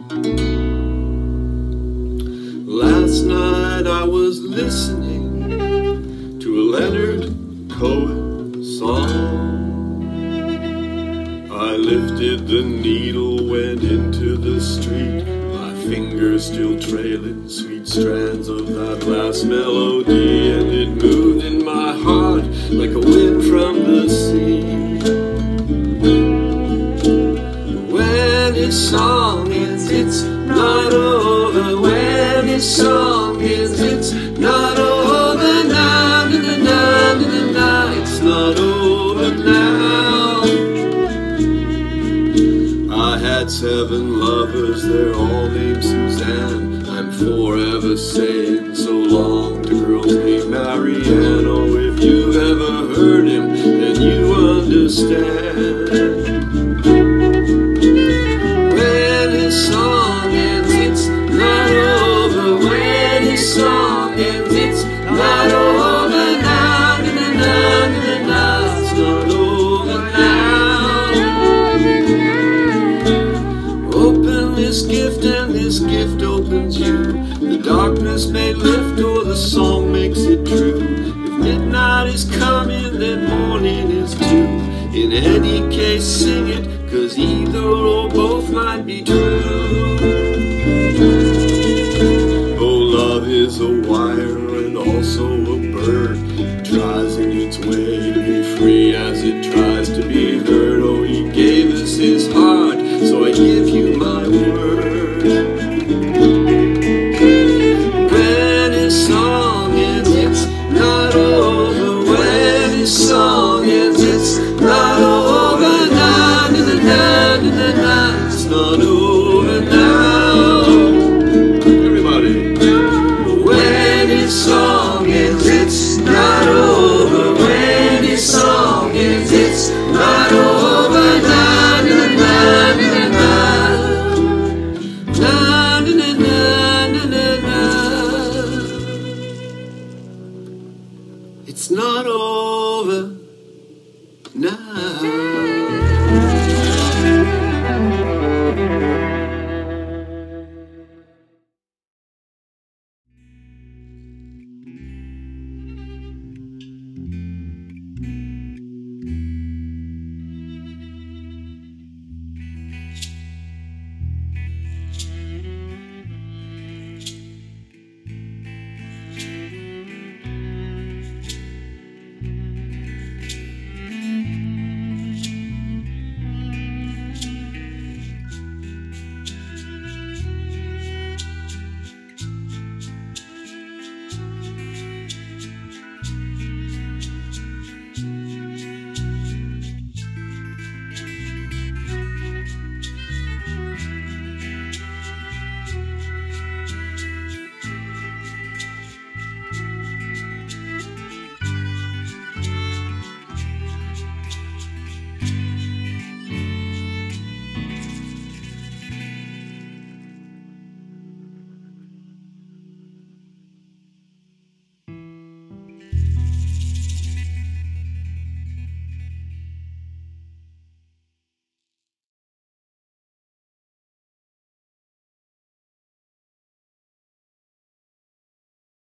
Last night I was listening to a Leonard Cohen song. I lifted the needle, went into the street, my fingers still trailing sweet strands of that last melody, and it moved in my heart like a wind from the sea. When his song ends, it's not over. When his song ends, it's not over now. It's not over now. I had 7 lovers, they're all named Suzanne. I'm forever saying so long to girls named Marianne. Oh, if you've ever heard him, then you understand. When his song ends, it's not over. When his song ends, it's not over now. It's not over now. Open this gift and this gift opens you. The darkness may lift or the song makes it true. If midnight is coming, then morning is too. In any case, sing it, 'cause either or both might